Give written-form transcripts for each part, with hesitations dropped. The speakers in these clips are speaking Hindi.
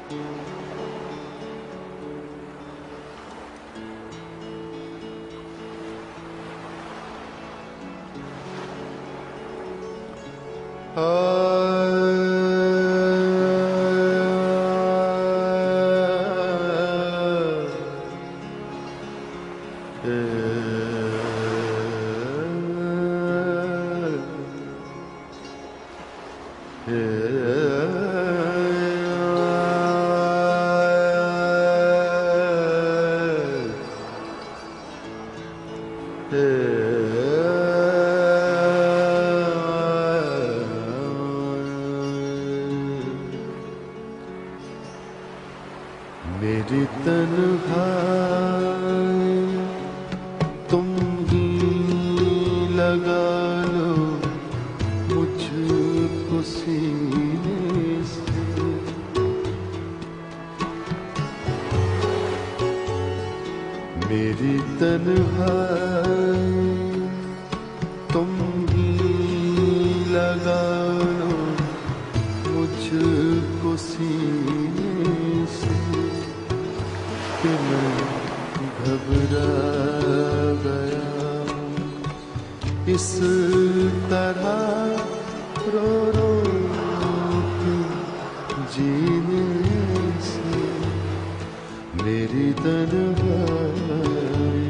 मेरी तन्हाई तुम ही लगा लो मुझको सीने से, मेरी तन्हाई तुम ही लगा लो मुझको सीने से, कि मैं घबरा गया इस तरह रो रो के जीने से, मेरी तन्हाई।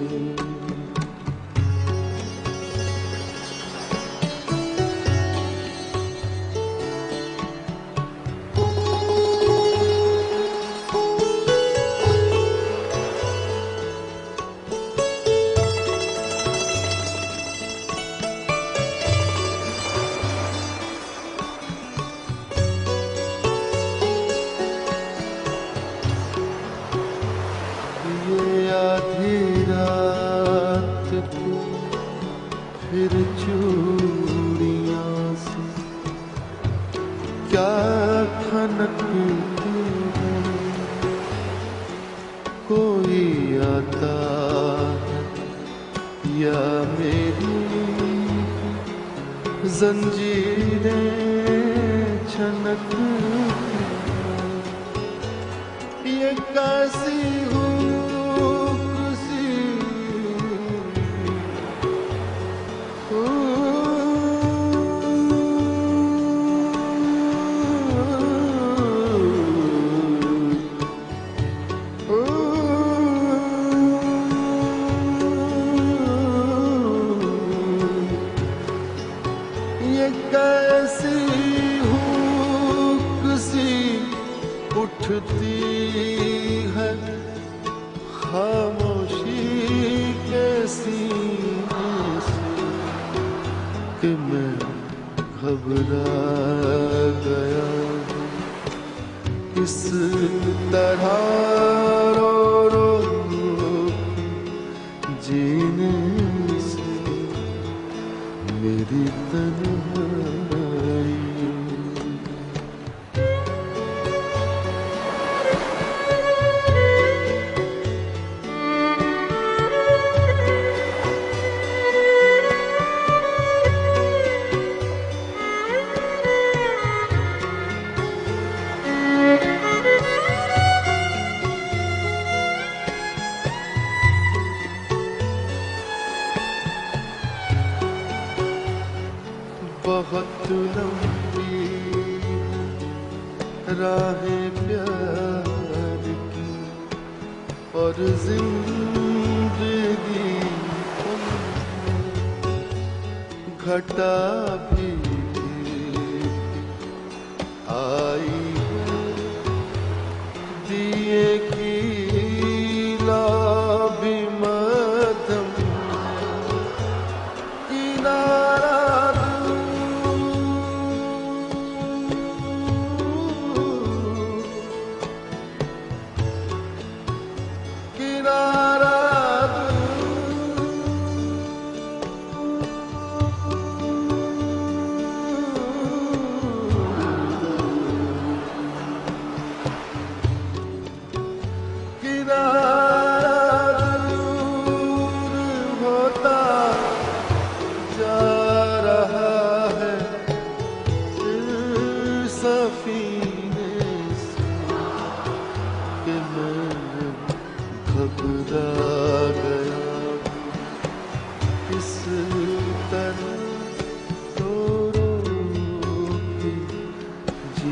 आधी रात को फिर चूड़ियां से क्या खनकती है, कोई आता है या मेरी जंजीरें छनकती हैं, ये कैसी कैसी हुक सी उठती है खामोशी के सीने से, कि मैं घबरा गया इस तरह रो रो जीने से, मेरी तन्हाई। बहुत लंबी राहें प्यार की और जिंदगी घटा भी आई है, दिए की लाबी मध्यम किनारा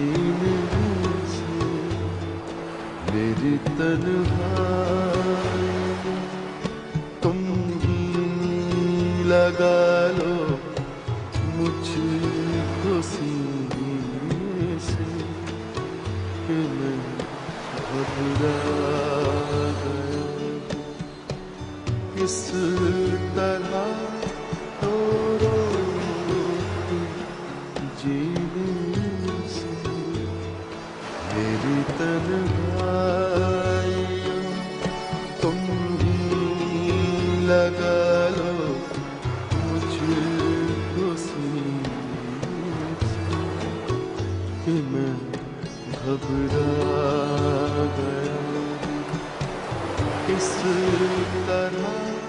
जीने से मेरी तन्हाई तुम ही लगा लो मुझको सीने से कि मैं घबरा गया किस तरह तो जीने से मेरी तन्हाई तुम ही लगा लो मुझको सीने से कि मैं घबरा गया किस तरह